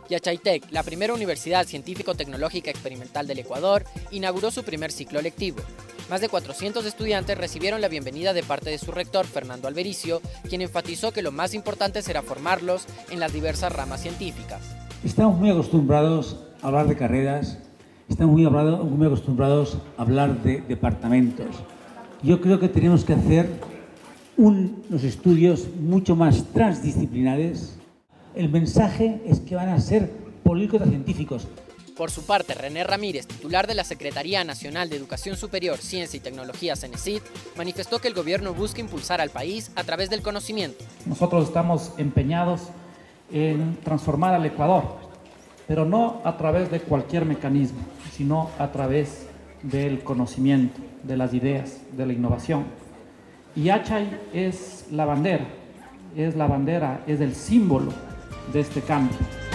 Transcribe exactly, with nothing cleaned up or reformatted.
Yachaytec, la primera universidad científico-tecnológica experimental del Ecuador, inauguró su primer ciclo lectivo. Más de cuatrocientos estudiantes recibieron la bienvenida de parte de su rector, Fernando Albericio, quien enfatizó que lo más importante será formarlos en las diversas ramas científicas. Estamos muy acostumbrados a hablar de carreras, estamos muy, hablado, muy acostumbrados a hablar de departamentos. Yo creo que tenemos que hacer unos estudios mucho más transdisciplinares. El mensaje es que van a ser políticos científicos. Por su parte, René Ramírez, titular de la Secretaría Nacional de Educación Superior, Ciencia y Tecnología, CENESID, manifestó que el gobierno busca impulsar al país a través del conocimiento. Nosotros estamos empeñados en transformar al Ecuador, pero no a través de cualquier mecanismo, sino a través del conocimiento, de las ideas, de la innovación. Y Yachay es la bandera, es la bandera, es el símbolo de este cambio.